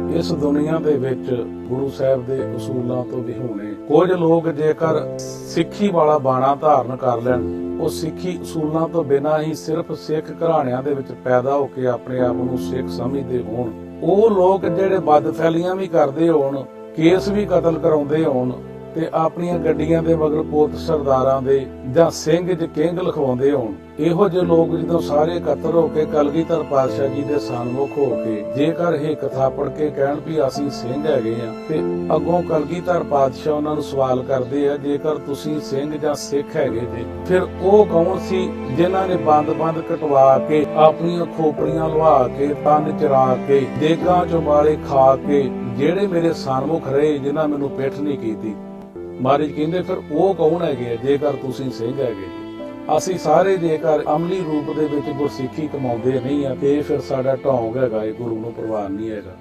इस दुनिया दे विच गुरु साहब दे उसूलों तो विहूणे कुछ लोग जेकर सिੱਖੀ वाला बाणा धारण कर लैण ਉਹ ਸਿੱਖੀ ਉਸੂਲਾਂ ਤੋਂ ਬਿਨਾਂ ਹੀ ਸਿਰਫ ਸਿੱਖ ਘਰਾਣਿਆਂ ਦੇ ਵਿੱਚ ਪੈਦਾ ਹੋ ਕੇ ਆਪਣੇ ਆਪ ਨੂੰ ਸਿੱਖ ਸਮਝਦੇ ਹੋਣ, ਉਹ ਲੋਕ ਜਿਹੜੇ ਬਦਫੈਲੀਆਂ ਵੀ ਕਰਦੇ ਹੋਣ, ਕੇਸ ਵੀ ਕਤਲ ਕਰਾਉਂਦੇ ਹੋਣ ਤੇ ਆਪਣੀਆਂ ਗੱਡੀਆਂ ਦੇ ਮਗਰ ਪੁੱਤ ਸਰਦਾਰਾਂ ਦੇ ਜਾਂ ਸਿੰਘ ਚ ਕਿੰਗ ਲਿਖਵਾਉਂਦੇ ਹੋਣ, ਇਹੋ ਜਿਹੇ ਲੋਕ ਜਦੋਂ ਸਾਰੇ ਇਕੱਤਰ ਹੋ ਕੇ ਕਲਗੀਧਰ ਪਾਤਸ਼ਾਹ ਜੀ ਦੇ ਸਨਮੁਖ ਹੋ ਕੇ ਜੇਕਰ ਇਹ ਕਥਾ ਪੜ੍ਹ ਕੇ ਕਹਿਣ ਵੀ ਅਸੀਂ ਸਿੰਘ ਹੈਗੇ ਆ, ਤੇ ਅੱਗੋਂ ਕਲਗੀਧਰ ਪਾਤਸ਼ਾਹ ਉਹਨਾਂ ਨੂੰ ਸਵਾਲ ਕਰਦੇ ਆ, ਜੇਕਰ ਤੁਸੀਂ ਸਿੰਘ ਜਾਂ ਸਿੱਖ ਹੈਗੇ ਜੇ ਫਿਰ ਉਹ ਕੌਣ ਸੀ ਜਿਨ੍ਹਾਂ ਨੇ ਬੰਦ ਕਟਵਾ ਕੇ ਆਪਣੀਆਂ ਖੋਪੜੀਆਂ ਲਵਾ ਕੇ ਤਨ ਚਰਾ ਕੇ ਦੇਗਾਂ ਚੋਂ ਵਾਲੇ ਖਾ ਕੇ ਜਿਹੜੇ ਮੇਰੇ ਸਨਮੁਖ ਰਹੇ ਜਿਨ੍ਹਾਂ ਮੈਨੂੰ ਪਿੱਠ ਨਹੀਂ ਕੀਤੀ। ਮਹਾਰਾਜ ਕਹਿੰਦੇ ਫਿਰ ਉਹ ਕੌਣ ਹੈਗੇ ਜੇਕਰ ਤੁਸੀਂ ਸਿੰਘ ਹੈਗੇ? ਅਸੀਂ ਸਾਰੇ ਜੇਕਰ ਅਮਲੀ ਰੂਪ ਦੇ ਵਿੱਚ ਗੁਰਸਿੱਖੀ ਕਮਾਉਂਦੇ ਨਹੀਂ ਆ ਤੇ ਫਿਰ ਸਾਡਾ ਢੌਂਗ ਹੈਗਾ, ਇਹ ਗੁਰੂ ਨੂੰ ਪ੍ਰਵਾਨ ਨਹੀਂ ਹੈਗਾ।